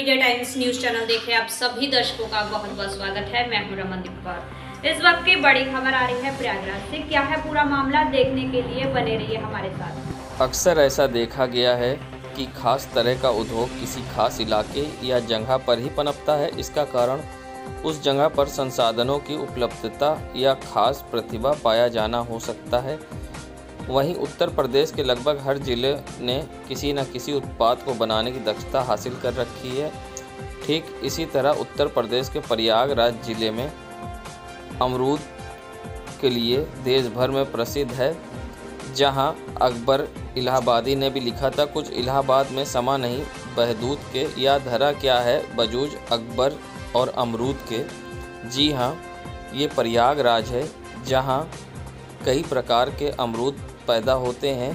Media times news channel देख रहे आप सभी दर्शकों का बहुत बहुत स्वागत है। मैं हूं रमनदीप कौर। इस वक्त की बड़ी खबर आ रही है प्रयागराज से। क्या है पूरा मामला, देखने के लिए बने रहिए हमारे साथ। अक्सर ऐसा देखा गया है कि खास तरह का उद्योग किसी खास इलाके या जगह पर ही पनपता है। इसका कारण उस जगह पर संसाधनों की उपलब्धता या खास प्रतिभा पाया जाना हो सकता है। वहीं उत्तर प्रदेश के लगभग हर जिले ने किसी न किसी उत्पाद को बनाने की दक्षता हासिल कर रखी है। ठीक इसी तरह उत्तर प्रदेश के प्रयागराज जिले में अमरूद के लिए देश भर में प्रसिद्ध है। जहां अकबर इलाहाबादी ने भी लिखा था, कुछ इलाहाबाद में समा नहीं बहदूद के, या धरा क्या है बजूज अकबर और अमरूद के। जी हाँ, ये प्रयागराज है जहां कई प्रकार के अमरूद पैदा होते हैं।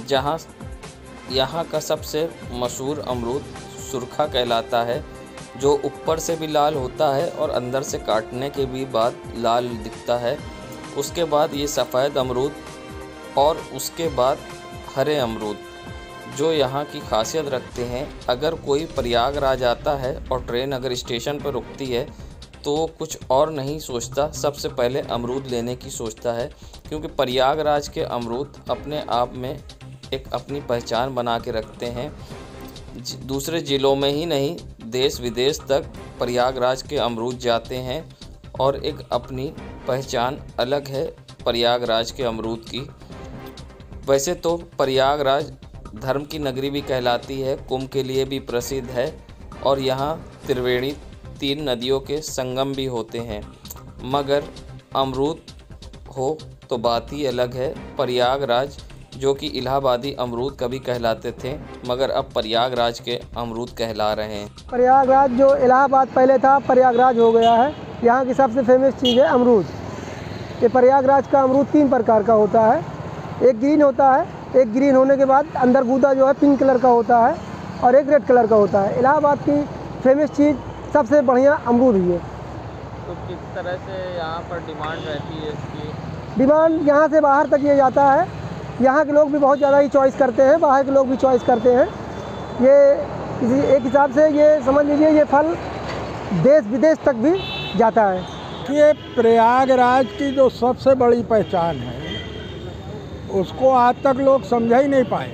यहाँ का सबसे मशहूर अमरूद सुरखा कहलाता है, जो ऊपर से भी लाल होता है और अंदर से काटने के भी बाद लाल दिखता है। उसके बाद ये सफ़ेद अमरूद और उसके बाद हरे अमरूद, जो यहाँ की खासियत रखते हैं। अगर कोई प्रयागराज आता है और ट्रेन अगर स्टेशन पर रुकती है तो कुछ और नहीं सोचता, सबसे पहले अमरूद लेने की सोचता है, क्योंकि प्रयागराज के अमरूद अपने आप में एक अपनी पहचान बना के रखते हैं। दूसरे ज़िलों में ही नहीं, देश विदेश तक प्रयागराज के अमरूद जाते हैं और एक अपनी पहचान अलग है प्रयागराज के अमरूद की। वैसे तो प्रयागराज धर्म की नगरी भी कहलाती है, कुंभ के लिए भी प्रसिद्ध है और यहाँ त्रिवेणी 3 नदियों के संगम भी होते हैं। मगर अमरूद हो तो बात ही अलग है। प्रयागराज, जो कि इलाहाबादी अमरूद कभी कहलाते थे, मगर अब प्रयागराज के अमरूद कहला रहे हैं। प्रयागराज जो इलाहाबाद पहले था, प्रयागराज हो गया है। यहाँ की सबसे फेमस चीज़ है अमरूद। ये प्रयागराज का अमरूद 3 प्रकार का होता है। एक ग्रीन होता है, एक ग्रीन होने के बाद अंदर गूदा जो है पिंक कलर का होता है, और एक रेड कलर का होता है। इलाहाबाद की फेमस चीज़ सबसे बढ़िया अमरूद ही है। तो किस तरह से यहाँ पर डिमांड रहती है इसकी? डिमांड यहाँ से बाहर तक ये जाता है। यहाँ के लोग भी बहुत ज़्यादा ही चॉइस करते हैं, बाहर के लोग भी चॉइस करते हैं। ये किसी एक हिसाब से ये समझ लीजिए, ये फल देश विदेश तक भी जाता है। ये प्रयागराज की जो सबसे बड़ी पहचान है, उसको आज तक लोग समझ ही नहीं पाए।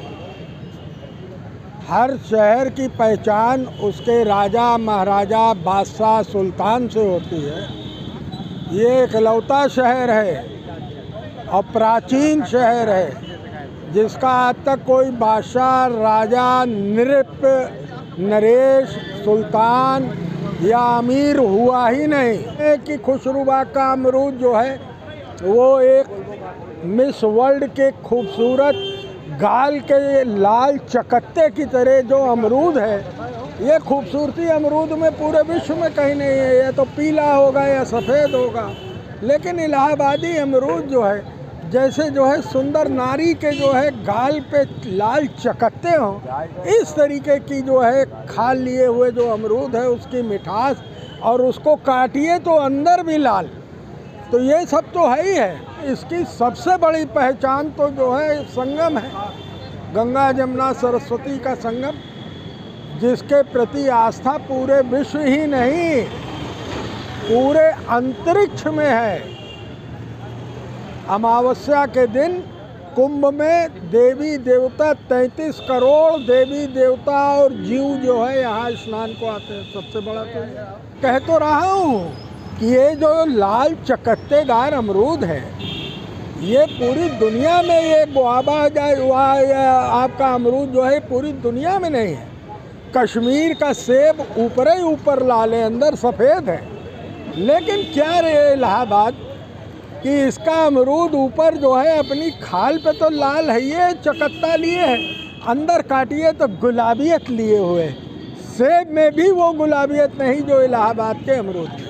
हर शहर की पहचान उसके राजा महाराजा बादशाह सुल्तान से होती है। ये इकलौता शहर है और प्राचीन शहर है जिसका आज तक कोई बादशाह, राजा, नृप, नरेश, सुल्तान या अमीर हुआ ही नहीं। कि खुशरूबा का अमरूद जो है वो एक मिस वर्ल्ड के खूबसूरत गाल के लाल चकत्ते की तरह जो अमरूद है, ये खूबसूरती अमरूद में पूरे विश्व में कहीं नहीं है। ये तो पीला होगा या सफ़ेद होगा, लेकिन इलाहाबादी अमरूद जो है, जैसे जो है सुंदर नारी के जो है गाल पे लाल चकत्ते हों, इस तरीके की जो है खाल लिए हुए जो अमरूद है, उसकी मिठास, और उसको काटिए तो अंदर भी लाल। तो ये सब तो है ही है। इसकी सबसे बड़ी पहचान तो जो है संगम है, गंगा जमुना सरस्वती का संगम, जिसके प्रति आस्था पूरे विश्व ही नहीं पूरे अंतरिक्ष में है। अमावस्या के दिन कुंभ में देवी देवता 33 करोड़ देवी देवता और जीव जो है यहाँ स्नान को आते हैं। सबसे बड़ा तो कह तो रहा हूँ कि ये जो लाल चकत्तेदार अमरूद है, ये पूरी दुनिया में, ये गुआवा आपका अमरूद जो है पूरी दुनिया में नहीं है। कश्मीर का सेब ऊपर ही ऊपर लाल है, अंदर सफ़ेद है। लेकिन क्या रे इलाहाबाद कि इसका अमरूद ऊपर जो है अपनी खाल पे तो लाल है, ये चकत्ता लिए है, अंदर काटिए तो गुलाबियत लिए हुए। सेब में भी वो गुलाबियत नहीं जो इलाहाबाद के अमरूद है।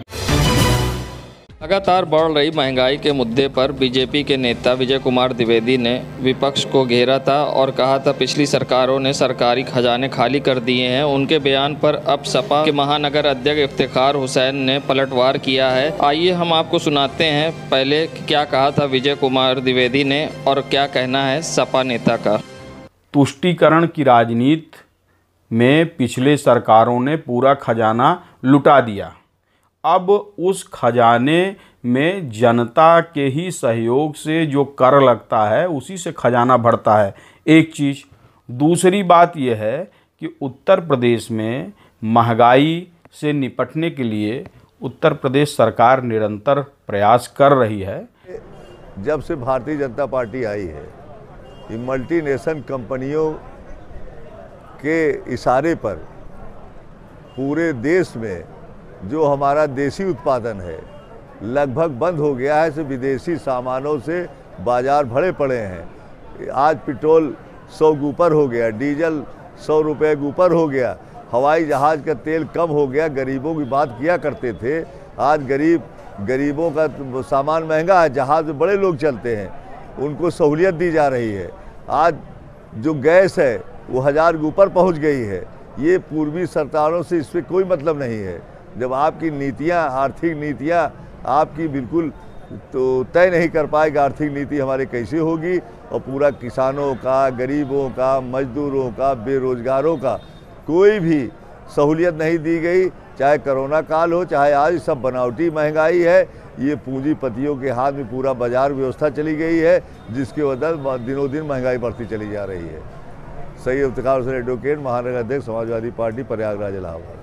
लगातार बढ़ रही महंगाई के मुद्दे पर बीजेपी के नेता विजय कुमार द्विवेदी ने विपक्ष को घेरा था और कहा था पिछली सरकारों ने सरकारी खजाने खाली कर दिए हैं। उनके बयान पर अब सपा के महानगर अध्यक्ष इफ्तिखार हुसैन ने पलटवार किया है। आइए हम आपको सुनाते हैं पहले क्या कहा था विजय कुमार द्विवेदी ने और क्या कहना है सपा नेता का। तुष्टीकरण की राजनीति में पिछले सरकारों ने पूरा खजाना लुटा दिया। अब उस खजाने में जनता के ही सहयोग से जो कर लगता है उसी से खजाना बढ़ता है, एक चीज़। दूसरी बात यह है कि उत्तर प्रदेश में महंगाई से निपटने के लिए उत्तर प्रदेश सरकार निरंतर प्रयास कर रही है। जब से भारतीय जनता पार्टी आई है, ये मल्टीनेशनल कंपनियों के इशारे पर पूरे देश में जो हमारा देसी उत्पादन है लगभग बंद हो गया है। सिर्फ विदेशी सामानों से बाजार भरे पड़े हैं। आज पेट्रोल 100 के ऊपर हो गया, डीजल 100 रुपये के ऊपर हो गया, हवाई जहाज़ का तेल कम हो गया। गरीबों की बात किया करते थे, आज गरीबों का सामान महंगा है। जहाज़ में बड़े लोग चलते हैं, उनको सहूलियत दी जा रही है। आज जो गैस है वो 1000 के ऊपर पहुँच गई है। ये पूर्वी सरकारों से इस पर कोई मतलब नहीं है। जब आपकी नीतियाँ, आर्थिक नीतियाँ आपकी बिल्कुल तो तय नहीं कर पाएगी, आर्थिक नीति हमारे कैसे होगी। और पूरा किसानों का, गरीबों का, मजदूरों का, बेरोजगारों का कोई भी सहूलियत नहीं दी गई। चाहे कोरोना काल हो, चाहे आज सब बनावटी महंगाई है। ये पूंजीपतियों के हाथ में पूरा बाजार व्यवस्था चली गई है, जिसके वजह दिनों दिन महंगाई बढ़ती चली जा रही है। सैयद इफ्तिखार हुसैन एडवोकेट, महानगर अध्यक्ष, समाजवादी पार्टी, प्रयागराज, इलाहाबाद।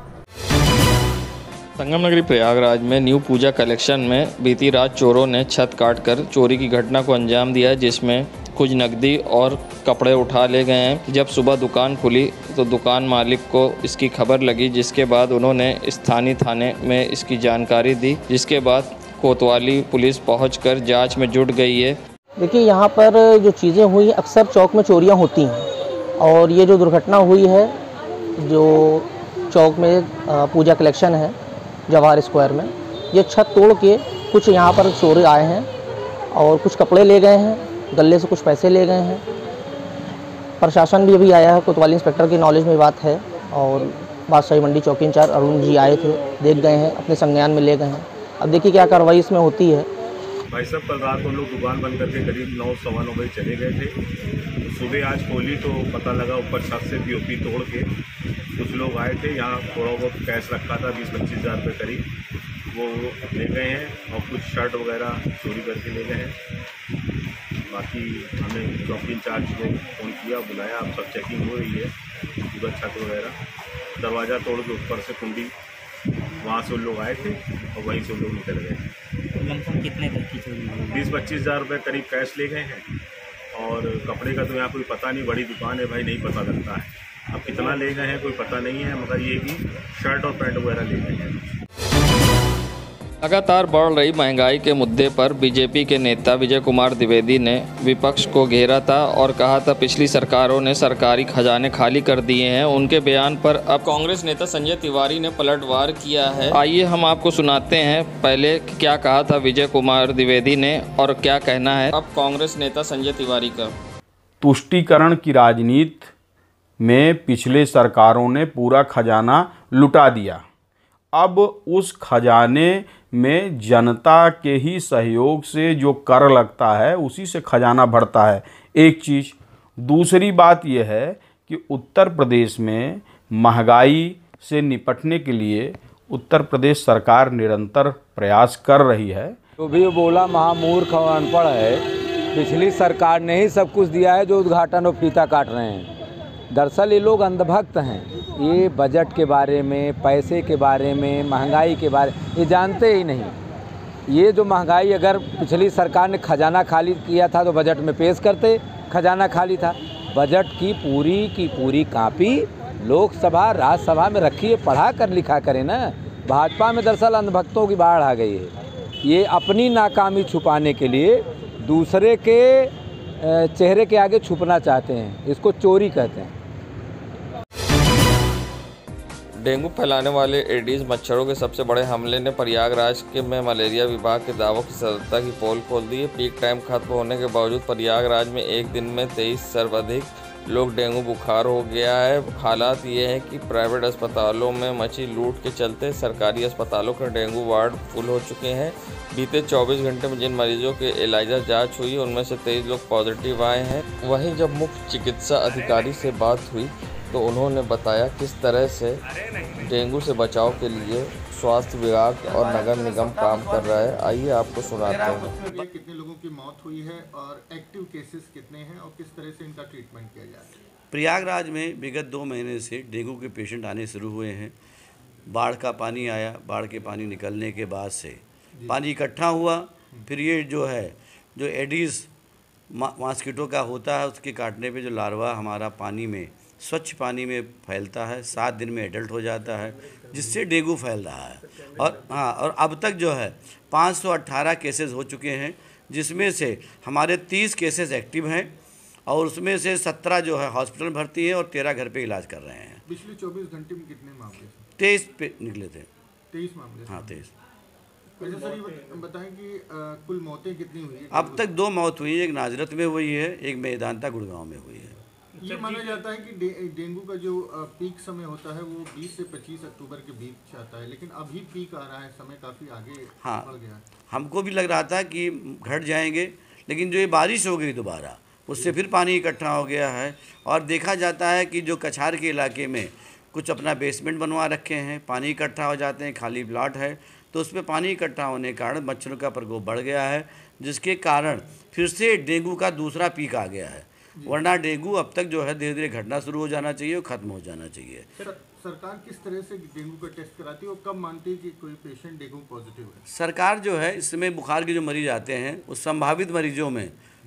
संगम नगरी प्रयागराज में न्यू पूजा कलेक्शन में बीती रात चोरों ने छत काटकर चोरी की घटना को अंजाम दिया, जिसमें कुछ नकदी और कपड़े उठा ले गए हैं। जब सुबह दुकान खुली तो दुकान मालिक को इसकी खबर लगी, जिसके बाद उन्होंने स्थानीय थाने में इसकी जानकारी दी, जिसके बाद कोतवाली पुलिस पहुंचकर जांच में जुट गई है। देखिए, यहाँ पर जो चीज़ें हुई अक्सर चौक में चोरियाँ होती हैं, और ये जो दुर्घटना हुई है, जो चौक में पूजा कलेक्शन है जवाहर स्क्वायर में, ये छत तोड़ के कुछ यहाँ पर चोर आए हैं और कुछ कपड़े ले गए हैं, गले से कुछ पैसे ले गए हैं। प्रशासन भी अभी आया है, कोतवाली इंस्पेक्टर की नॉलेज में बात है, और बादशाही मंडी चौकी इंचार्ज अरुण जी आए थे, देख गए हैं, अपने संज्ञान में ले गए हैं। अब देखिए क्या कार्रवाई इसमें होती है। भाई साहब, कल रात को हम लोग दुकान बंद करके करीब 9 सवा 9 बजे चले गए थे। सुबह आज खोली तो पता लगा ऊपर छत से पीओपी तोड़ के कुछ लोग आए थे। यहाँ थोड़ा बहुत कैश रखा था 20-25 हज़ार रुपये करीब, वो ले गए हैं, और कुछ शर्ट वगैरह चोरी करके ले गए हैं। बाकी हमने चौकी इंचार्ज को फ़ोन किया, बुलाया, अब सब चेकिंग हो रही है पूरा छत वगैरह। दरवाज़ा तोड़ के ऊपर से कुंडी, वहाँ से उन लोग आए थे और वहीं से उन लोग निकल गए। लमसम कितने तक की चोरी हुई? 20-25 हज़ार रुपये करीब कैश ले गए हैं, और कपड़े का तो यहाँ कोई पता नहीं, बड़ी दुकान है भाई, नहीं पता लगता है। अब कितना ले गए हैं कोई पता नहीं है, मगर ये कि शर्ट और पैंट वगैरह ले गए हैं। लगातार बढ़ रही महंगाई के मुद्दे पर बीजेपी के नेता विजय कुमार द्विवेदी ने विपक्ष को घेरा था और कहा था पिछली सरकारों ने सरकारी खजाने खाली कर दिए हैं। उनके बयान पर अब कांग्रेस नेता संजय तिवारी ने पलटवार किया है। आइए हम आपको सुनाते हैं पहले क्या कहा था विजय कुमार द्विवेदी ने और क्या कहना है अब कांग्रेस नेता संजय तिवारी का। तुष्टीकरण की राजनीति में पिछले सरकारों ने पूरा खजाना लुटा दिया। अब उस खजाने में जनता के ही सहयोग से जो कर लगता है उसी से खजाना बढ़ता है, एक चीज़। दूसरी बात यह है कि उत्तर प्रदेश में महंगाई से निपटने के लिए उत्तर प्रदेश सरकार निरंतर प्रयास कर रही है। जो भी बोला महामूर्ख और अनपढ़ है। पिछली सरकार ने ही सब कुछ दिया है, जो उद्घाटन और फीता काट रहे हैं। दरअसल ये लोग अंधभक्त हैं। ये बजट के बारे में, पैसे के बारे में, महंगाई के बारे में ये जानते ही नहीं। ये जो महंगाई, अगर पिछली सरकार ने खजाना खाली किया था तो बजट में पेश करते, खजाना खाली था। बजट की पूरी कापी लोकसभा राज्यसभा में रखिए, पढ़ा कर लिखा करें ना। भाजपा में दरअसल अंधभक्तों की बाढ़ आ गई है। ये अपनी नाकामी छुपाने के लिए दूसरे के चेहरे के आगे छुपना चाहते हैं, इसको चोरी कहते हैं। डेंगू फैलाने वाले एडीज मच्छरों के सबसे बड़े हमले ने प्रयागराज के में मलेरिया विभाग के दावों की सत्यता की पोल खोल दी है। पीक टाइम खत्म होने के बावजूद प्रयागराज में एक दिन में 23 सर्वाधिक लोग डेंगू बुखार हो गया है। हालात ये है कि प्राइवेट अस्पतालों में मची लूट के चलते सरकारी अस्पतालों के डेंगू वार्ड फुल हो चुके हैं। बीते 24 घंटे में जिन मरीजों के एलाइजा जांच हुई उनमें से 23 लोग पॉजिटिव आए हैं। वहीं जब मुख्य चिकित्सा अधिकारी से बात हुई तो उन्होंने बताया किस तरह से डेंगू से बचाव के लिए स्वास्थ्य विभाग और नगर निगम काम कर रहा है। आइए आपको सुनाते हैं। कितने लोगों की मौत हुई है और एक्टिव केसेस कितने हैं और किस तरह से इनका ट्रीटमेंट किया जा रहा है? प्रयागराज में विगत 2 महीने से डेंगू के पेशेंट आने शुरू हुए हैं। बाढ़ का पानी आया, बाढ़ के पानी निकलने के बाद से पानी इकट्ठा हुआ, फिर ये जो एडीज़ मॉस्किटो का होता है, उसके काटने पे जो लार्वा हमारा पानी में, स्वच्छ पानी में फैलता है, 7 दिन में एडल्ट हो जाता है, जिससे डेंगू फैल रहा है। और अब तक जो है 518 केसेस हो चुके हैं, जिसमें से हमारे 30 केसेस एक्टिव हैं और उसमें से 17 जो है हॉस्पिटल भर्ती हैं और 13 घर पे इलाज कर रहे हैं। पिछले 24 घंटे में कितने मामले? 23 पे निकले थे। 23 मामले? हाँ, 23। वैसे सर ये बताएं कि कुल मौतें कितनी हुई है? अब तक 2 मौत हुई है, एक नाजरत में हुई है, एक मेदांता गुड़गांव में हुई है। ये माना जाता है कि डेंगू का जो पीक समय होता है वो 20 से 25 अक्टूबर के बीच आता है, लेकिन अभी पीक आ रहा है, समय काफ़ी आगे बढ़ गया है। हमको भी लग रहा था कि घट जाएंगे, लेकिन जो ये बारिश हो गई दोबारा, उससे फिर पानी इकट्ठा हो गया है। और देखा जाता है कि जो कछार के इलाके में कुछ अपना बेसमेंट बनवा रखे हैं, पानी इकट्ठा हो जाते हैं, खाली प्लाट है, तो उस पर पानी इकट्ठा होने के कारण मच्छरों का प्रकोप बढ़ गया है, जिसके कारण फिर से डेंगू का दूसरा पीक आ गया है। वरना डेंगू अब तक जो है धीरे धीरे घटना शुरू हो जाना चाहिए और ख़त्म हो जाना चाहिए। सरकार किस तरह से डेंगू का टेस्ट कराती है और कब मानती है कि कोई पेशेंट डेंगू पॉजिटिव है? सरकार जो है इस समय बुखार के जो मरीज आते हैं, उस संभावित मरीजों में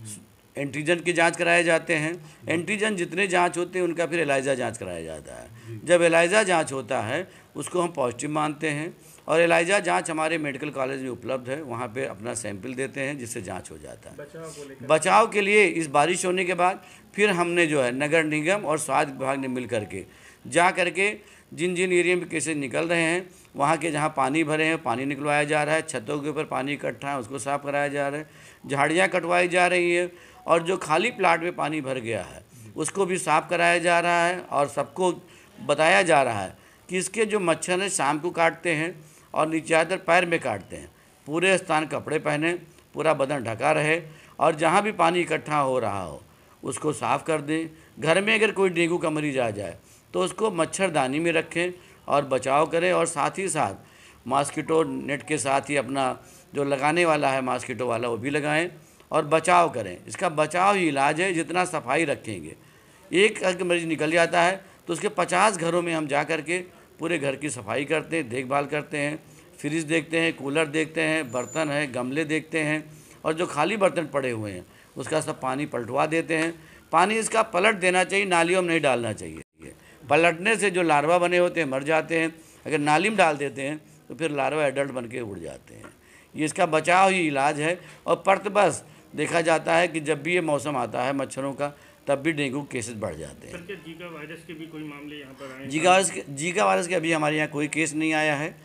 एंटीजन की जांच कराए जाते हैं। एंटीजन जितने जांच होते हैं उनका फिर एलाइजा जांच कराया जाता है। जब एलाइजा जांच होता है उसको हम पॉजिटिव मानते हैं और एलाइजा जांच हमारे मेडिकल कॉलेज में उपलब्ध है, वहाँ पे अपना सैंपल देते हैं, जिससे जांच हो जाता है। बचाव के लिए इस बारिश होने के बाद फिर हमने जो है नगर निगम और स्वास्थ्य विभाग ने मिल करके जा करके जिन जिन एरिया में केसेस निकल रहे हैं, वहाँ के जहाँ पानी भरे हैं पानी निकलवाया जा रहा है, छतों के ऊपर पानी इकट्ठा है उसको साफ़ कराया जा रहा है, झाड़ियाँ कटवाई जा रही है और जो खाली प्लाट में पानी भर गया है उसको भी साफ़ कराया जा रहा है। और सबको बताया जा रहा है कि इसके जो मच्छर हैं शाम को काटते हैं और नीचे पैर में काटते हैं, पूरे स्थान कपड़े पहने, पूरा बदन ढका रहे और जहाँ भी पानी इकट्ठा हो रहा हो उसको साफ़ कर दें। घर में अगर कोई डेंगू का मरीज आ जाए तो उसको मच्छरदानी में रखें और बचाव करें, और साथ ही साथ मॉस्किटो नेट के साथ ही अपना जो लगाने वाला है मॉस्किटो वाला वो भी लगाएं और बचाव करें। इसका बचाव ही इलाज है। जितना सफाई रखेंगे, एक अगर मरीज निकल जाता है तो उसके 50 घरों में हम जा कर के पूरे घर की सफाई करते हैं, देखभाल करते हैं, फ्रिज देखते हैं, कूलर देखते हैं, बर्तन है, गमले देखते हैं और जो खाली बर्तन पड़े हुए हैं उसका सब पानी पलटवा देते हैं। पानी इसका पलट देना चाहिए, नालियों में नहीं डालना चाहिए। पलटने से जो लार्वा बने होते हैं मर जाते हैं, अगर नाली में डाल देते हैं तो फिर लार्वा एडल्ट बन के उड़ जाते हैं। ये इसका बचाव ही इलाज है। और परत बस देखा जाता है कि जब भी ये मौसम आता है मच्छरों का, तब भी डेंगू केसेस बढ़ जाते हैं। जीका वायरस के भी कोई मामले यहाँ पर आए? जीका वायरस के अभी हमारे यहाँ कोई केस नहीं आया है।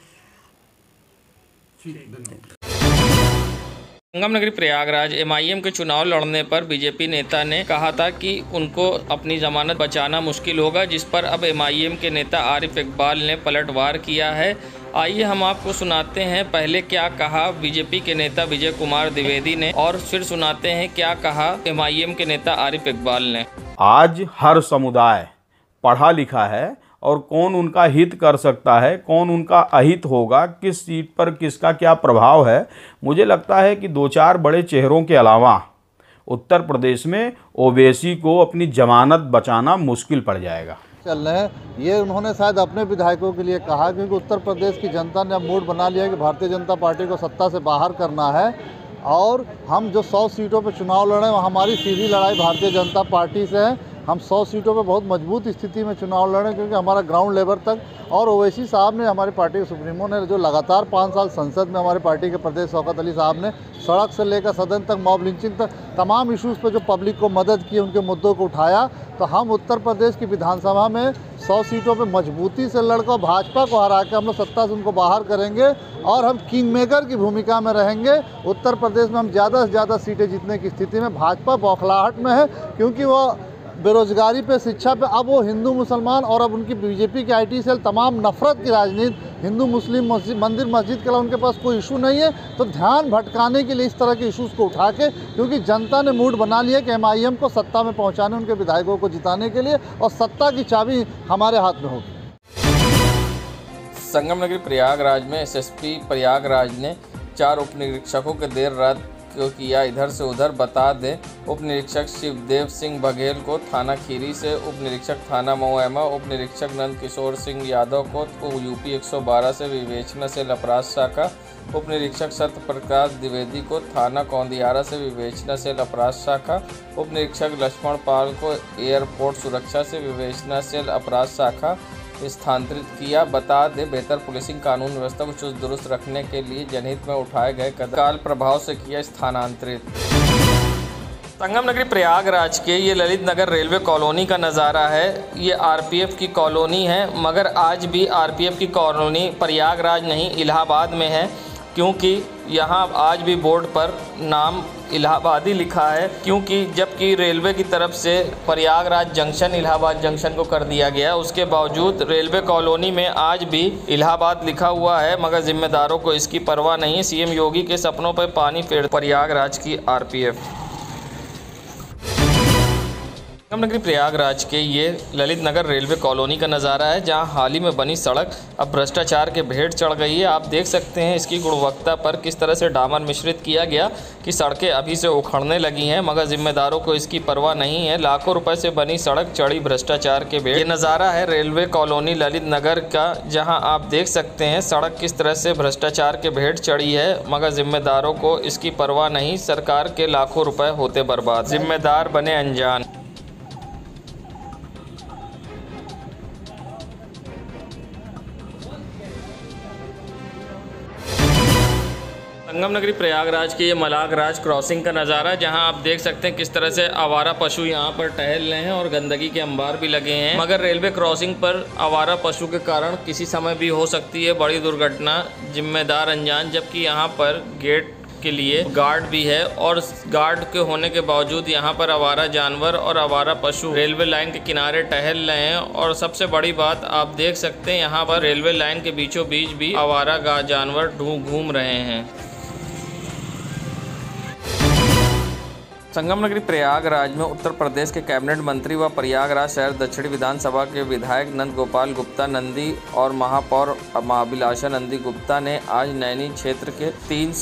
संगम नगरी प्रयागराज एमआईएम के चुनाव लड़ने पर बीजेपी नेता ने कहा था कि उनको अपनी जमानत बचाना मुश्किल होगा, जिस पर अब एमआईएम के नेता आरिफ इकबाल ने पलटवार किया है। आइए हम आपको सुनाते हैं पहले क्या कहा बीजेपी के नेता विजय कुमार द्विवेदी ने और फिर सुनाते हैं क्या कहा एमआईएम के नेता आरिफ इकबाल ने। आज हर समुदाय पढ़ा लिखा है और कौन उनका हित कर सकता है, कौन उनका अहित होगा, किस सीट पर किसका क्या प्रभाव है। मुझे लगता है कि 2-4 बड़े चेहरों के अलावा उत्तर प्रदेश में ओवैसी को अपनी जमानत बचाना मुश्किल पड़ जाएगा। चल रहे हैं ये उन्होंने शायद अपने विधायकों के लिए कहा, क्योंकि उत्तर प्रदेश की जनता ने अब मूड बना लिया है कि भारतीय जनता पार्टी को सत्ता से बाहर करना है और हम जो 100 सीटों पर चुनाव लड़ रहे हैं हमारी सीधी लड़ाई भारतीय जनता पार्टी से है। हम 100 सीटों पे बहुत मजबूत स्थिति में चुनाव लड़े, क्योंकि हमारा ग्राउंड लेवल तक और ओवैसी साहब ने, हमारी पार्टी के सुप्रीमो ने, जो लगातार 5 साल संसद में हमारे पार्टी के प्रदेश शौकत अली साहब ने सड़क से लेकर सदन तक, मॉब लिंचिंग तक, तमाम इश्यूज़ पे जो पब्लिक को मदद की, उनके मुद्दों को उठाया। तो हम उत्तर प्रदेश की विधानसभा में 100 सीटों पर मजबूती से लड़कर भाजपा को हरा के हम लोग सत्ता से उनको बाहर करेंगे और हम किंग मेकर की भूमिका में रहेंगे। उत्तर प्रदेश में हम ज़्यादा से ज़्यादा सीटें जीतने की स्थिति में, भाजपा बौखलाहट में है क्योंकि वो बेरोजगारी पे, शिक्षा पे, अब वो हिंदू मुसलमान और अब उनकी बीजेपी की आईटी सेल तमाम नफरत की राजनीति हिंदू मुस्लिम मंदिर मस्जिद के अलावा उनके पास कोई इशू नहीं है। तो ध्यान भटकाने के लिए इस तरह के इशूज़ को उठा के, क्योंकि जनता ने मूड बना लिया कि MIM को सत्ता में पहुंचाने, उनके विधायकों को जिताने के लिए, और सत्ता की चाबी हमारे हाथ में होगी। संगम नगरी प्रयागराज में SSP प्रयागराज ने 4 उप निरीक्षकों के देर रात को किया इधर से उधर। बता दें, उप निरीक्षक शिवदेव सिंह बघेल को थाना खीरी से, उप निरीक्षक थाना मोहमा, उप निरीक्षक नंद किशोर सिंह यादव को UP 112 से विवेचना से अपराध शाखा, उप निरीक्षक सत्य प्रकाश द्विवेदी को थाना कौंदियारा से विवेचना से अपराध शाखा, उप निरीक्षक लक्ष्मण पाल को एयरपोर्ट सुरक्षा से विवेचना से अपराध शाखा स्थानांतरित किया। बता दें, बेहतर पुलिसिंग कानून व्यवस्था को चुस्त दुरुस्त रखने के लिए जनहित में उठाए गए कदम काल प्रभाव से किया स्थानांतरित। संगम नगरी प्रयागराज के ये ललित नगर रेलवे कॉलोनी का नज़ारा है। ये RPF की कॉलोनी है, मगर आज भी RPF की कॉलोनी प्रयागराज नहीं इलाहाबाद में है, क्योंकि यहाँ आज भी बोर्ड पर नाम इलाहाबादी लिखा है, क्योंकि जबकि रेलवे की तरफ से प्रयागराज जंक्शन इलाहाबाद जंक्शन को कर दिया गया, उसके बावजूद रेलवे कॉलोनी में आज भी इलाहाबाद लिखा हुआ है, मगर जिम्मेदारों को इसकी परवाह नहीं है। CM योगी के सपनों पर पानी फेर प्रयागराज की RPF। संगम नगरी प्रयागराज के ये ललित नगर रेलवे कॉलोनी का नज़ारा है, जहां हाल ही में बनी सड़क अब भ्रष्टाचार के भेंट चढ़ गई है। आप देख सकते हैं इसकी गुणवत्ता पर किस तरह से डामर मिश्रित किया गया कि सड़कें अभी से उखड़ने लगी हैं, मगर जिम्मेदारों को इसकी परवाह नहीं है। लाखों रुपए से बनी सड़क चढ़ी भ्रष्टाचार के भेंट। ये नज़ारा है रेलवे कॉलोनी ललित नगर का, जहाँ आप देख सकते हैं सड़क किस तरह से भ्रष्टाचार के भेंट चढ़ी है, मगर जिम्मेदारों को इसकी परवाह नहीं। सरकार के लाखों रुपए होते बर्बाद, जिम्मेदार बने अनजान। संगम नगरी प्रयागराज के ये मलागराज क्रॉसिंग का नज़ारा, जहां आप देख सकते हैं किस तरह से आवारा पशु यहां पर टहल रहे हैं और गंदगी के अंबार भी लगे हैं। मगर रेलवे क्रॉसिंग पर आवारा पशु के कारण किसी समय भी हो सकती है बड़ी दुर्घटना, जिम्मेदार अनजान। जबकि यहां पर गेट के लिए गार्ड भी है, और गार्ड के होने के बावजूद यहाँ पर आवारा जानवर और आवारा पशु रेलवे लाइन के किनारे टहल रहे हैं। और सबसे बड़ी बात आप देख सकते हैं, यहाँ पर रेलवे लाइन के बीचों बीच भी आवारा जानवर घूम रहे हैं। संगम नगरी प्रयागराज में उत्तर प्रदेश के कैबिनेट मंत्री व प्रयागराज शहर दक्षिणी विधानसभा के विधायक नंद गोपाल गुप्ता नंदी और महापौर अभिलाषा नंदी गुप्ता ने आज नैनी क्षेत्र के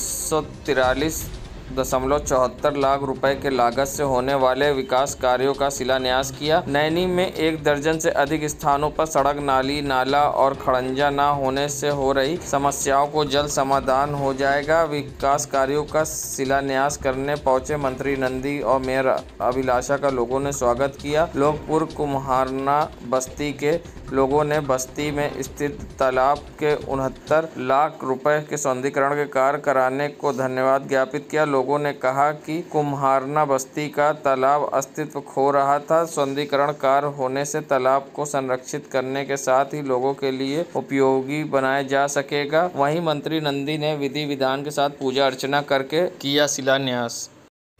343.74 लाख रुपए के लागत से होने वाले विकास कार्यों का शिलान्यास किया। नैनी में 1 दर्जन से अधिक स्थानों पर सड़क, नाली, नाला और खड़ंजा न होने से हो रही समस्याओं को जल्द समाधान हो जाएगा। विकास कार्यों का शिलान्यास करने पहुंचे मंत्री नंदी और मेयर अभिलाषा का लोगों ने स्वागत किया। लोकपुर कुम्हारना बस्ती के लोगों ने बस्ती में स्थित तालाब के 69 लाख रुपए के सौंदर्यीकरण के कार्य कराने को धन्यवाद ज्ञापित किया। लोगों ने कहा कि कुम्हारना बस्ती का तालाब अस्तित्व खो रहा था। सौंदर्यीकरण कार्य होने से तालाब को संरक्षित करने के साथ ही लोगों के लिए उपयोगी बनाया जा सकेगा। वहीं मंत्री नंदी ने विधि विधान के साथ पूजा अर्चना करके किया शिलान्यास।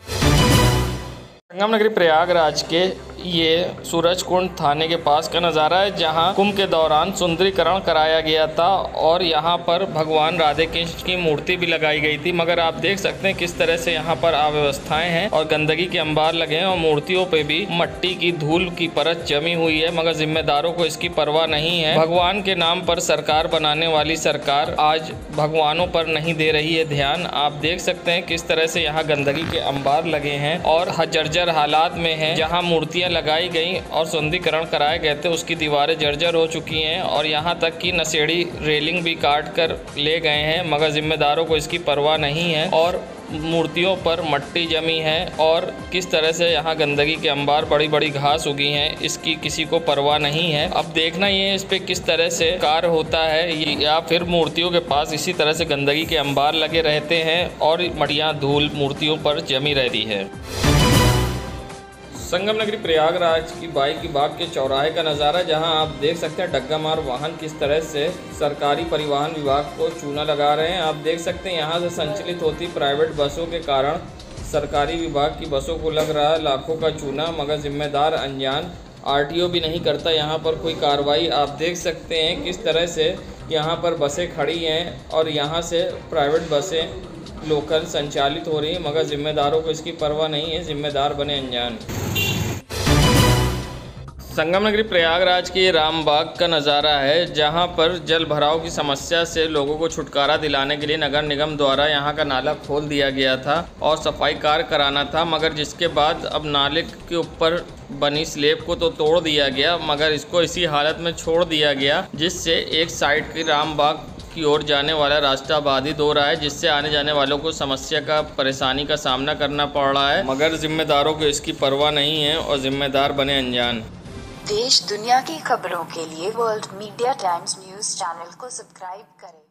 संगम नगरी प्रयागराज के ये सूरजकुंड थाने के पास का नज़ारा है, जहां कुंभ के दौरान सुंदरीकरण कराया गया था और यहां पर भगवान राधे कृष्ण की मूर्ति भी लगाई गई थी। मगर आप देख सकते हैं किस तरह से यहां पर अव्यवस्थाएं हैं और गंदगी के अंबार लगे हैं और मूर्तियों पे भी मट्टी की धूल की परत जमी हुई है, मगर जिम्मेदारों को इसकी परवाह नहीं है। भगवान के नाम पर सरकार बनाने वाली सरकार आज भगवानों पर नहीं दे रही है ध्यान। आप देख सकते हैं किस तरह से यहाँ गंदगी के अंबार लगे हैं और जर्जर हालात में है। जहाँ मूर्तियाँ लगाई गई और सुंदरीकरण कराए गए थे उसकी दीवारें जर्जर हो चुकी हैं और यहाँ तक कि नशेड़ी रेलिंग भी काट कर ले गए हैं, मगर जिम्मेदारों को इसकी परवाह नहीं है। और मूर्तियों पर मट्टी जमी है और किस तरह से यहाँ गंदगी के अंबार, बड़ी बड़ी घास उगी हैं, इसकी किसी को परवाह नहीं है। अब देखना ये इस पे किस तरह से कार्य होता है या फिर मूर्तियों के पास इसी तरह से गंदगी के अंबार लगे रहते हैं और मटियाँ धूल मूर्तियों पर जमी रहती है। संगम नगरी प्रयागराज की बाई की बाग के चौराहे का नज़ारा, जहां आप देख सकते हैं डग्गा मार वाहन किस तरह से सरकारी परिवहन विभाग को चूना लगा रहे हैं। आप देख सकते हैं यहां से संचालित होती प्राइवेट बसों के कारण सरकारी विभाग की बसों को लग रहा है लाखों का चूना, मगर जिम्मेदार अनजान। आरटीओ भी नहीं करता यहाँ पर कोई कार्रवाई। आप देख सकते हैं किस तरह से यहाँ पर बसें खड़ी हैं और यहाँ से प्राइवेट बसें लोकल संचालित हो रही हैं, मगर ज़िम्मेदारों को इसकी परवाह नहीं है, ज़िम्मेदार बने अनजान। संगम नगरी प्रयागराज के रामबाग का नज़ारा है, जहां पर जल भराव की समस्या से लोगों को छुटकारा दिलाने के लिए नगर निगम द्वारा यहां का नाला खोल दिया गया था और सफाई कार्य कराना था, मगर जिसके बाद अब नाले के ऊपर बनी स्लेब को तो तोड़ दिया गया, मगर इसको इसी हालत में छोड़ दिया गया, जिससे एक साइड की रामबाग की ओर जाने वाला रास्ता बाधित हो रहा है, जिससे आने जाने वालों को समस्या का परेशानी का सामना करना पड़ रहा है, मगर जिम्मेदारों को इसकी परवाह नहीं है और जिम्मेदार बने अनजान। देश दुनिया की खबरों के लिए World Media Times news channel को सब्सक्राइब करें।